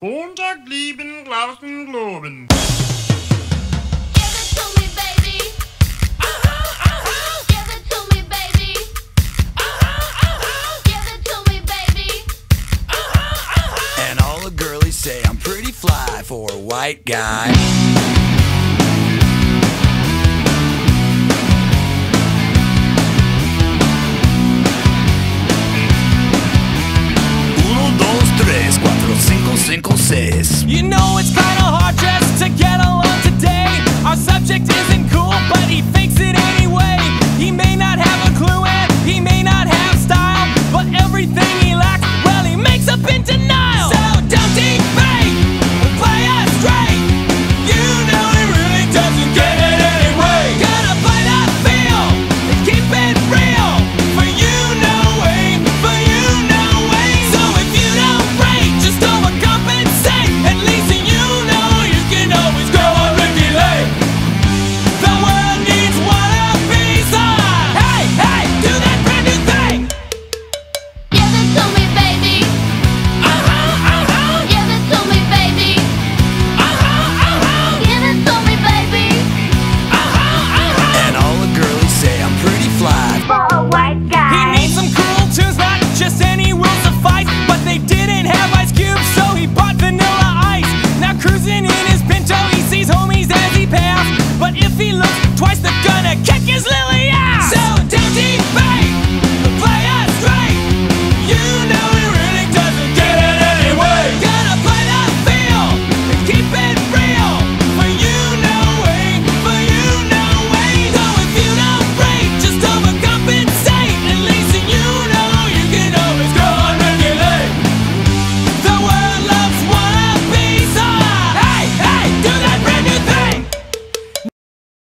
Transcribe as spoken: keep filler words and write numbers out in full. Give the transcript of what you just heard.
Montag lieben, Glauben, Globen. Give it to me, baby. Uh-huh, uh-huh. Give it to me, baby. Uh-huh, uh-huh. Give it to me, baby. Uh-huh, uh-huh. And all the girlies say I'm pretty fly for a white guy. Uno, dos, tres, cuatro, cinco, cinco, seis. You know it's kinda hard just to get along today. Our subject isn't cool, but he fakes it anyway. He may not have a clue and he may not have style, but everything he lacks, well, he makes up into